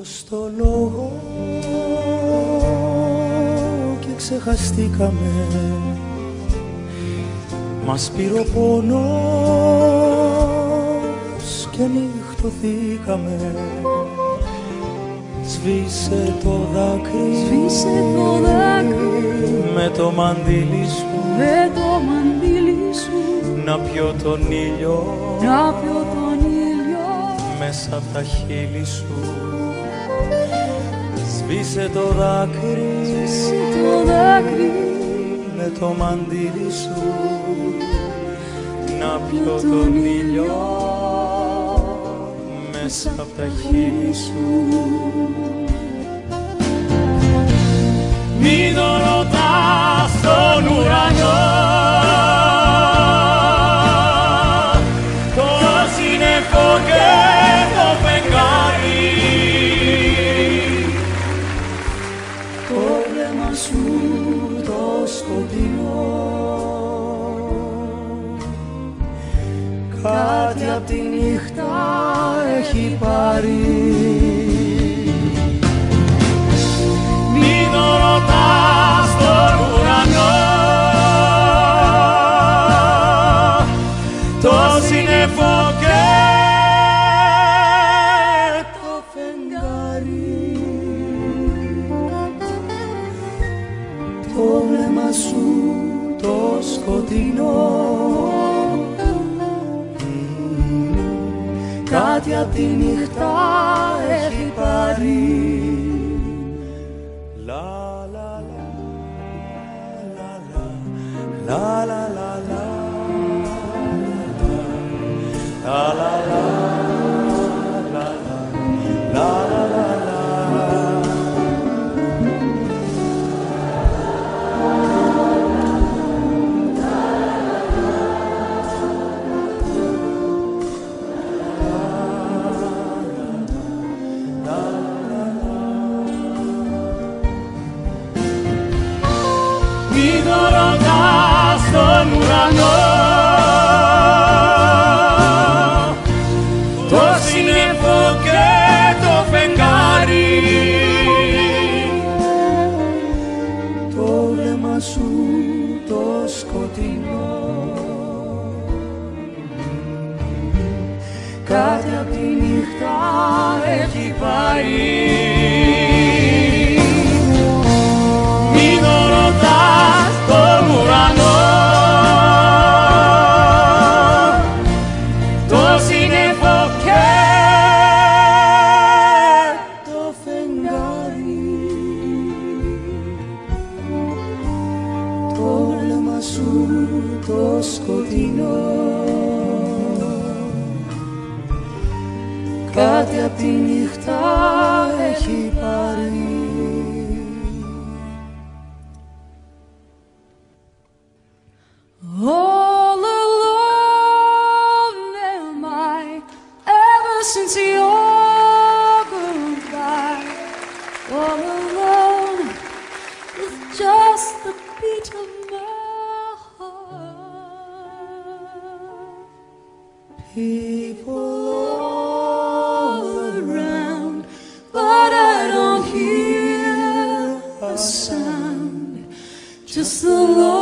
στο λόγο και ξεχαστήκαμε. Μας πήρε ο πόνος και νυχτωθήκαμε. Σβήσε το δάκρυ, σβήσε το δάκρυ με το μαντίλι σου, με το μαντίλι σου, να πιω τον ήλιο, να πιω τον ήλιο μέσα απ' τα χείλη σου. Σβήσε το δάκρυ, σβήσε το δάκρυ με το μαντίλι σου, να πιω τον ήλιο μέσα απ' τα χείλη σου. Μην το ρωτάς στον ουρανό, το σύννεφο και το φεγγάρι, το βλέμμα σου το σκοτεινό, κάτι απ' τη νύχτα έχει πάρει. Μην το ρωτάς στον ουρανό, το σύννεφο και το φεγγάρι, το βλέμμα σου το σκοτεινό, κάτι απ' τη νύχτα έχει πάρει. Λα λα λα λα λα λα λα λα λα λα λα λα. Μην το ρωτάς στον ουρανό, το σύννεφο και το φεγγάρι, το βλέμμα σου το σκοτεινό, κάτι απ' τη νύχτα έχει πάρει. Μην το ρωτάς τον ουρανό, το σύννεφο και το φεγγάρι, το βλέμμα σου το σκοτεινό, κάτι απ' τη νύχτα έχει πάρει. all alone am I ever since your goodbye, all alone with just the beat of my heart. People All around, but I don't hear a sound, just the